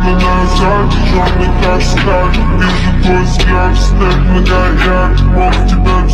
назад, черный как сталь. Вижу твой взгляд, снег нагорят, мог тебя